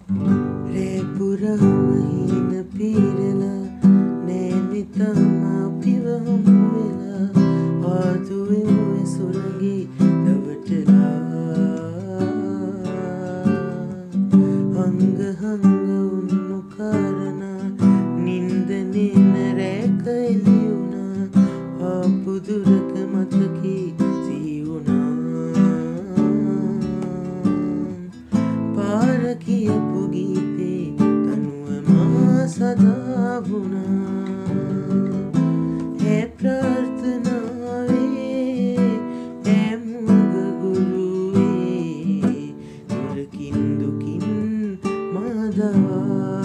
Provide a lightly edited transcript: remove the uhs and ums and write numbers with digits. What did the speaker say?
රේපුරාම හින පීරලා නෑනිතම අපිව හමුවෙලා ආතුවෙමුවේ සුළඟේ දවටලා හංග උන්නු කාරණා නින්දනේ නරෑක එළියුණා ආපු දුරක මතකේ සිහිවුණා පාර කියපු ගීතේ තනුව මා සදා වුණා ඒ ප්‍රාර්ථනාවේ ඒ මුග ගුරුවේ දුරකින් දුකින් මා දවා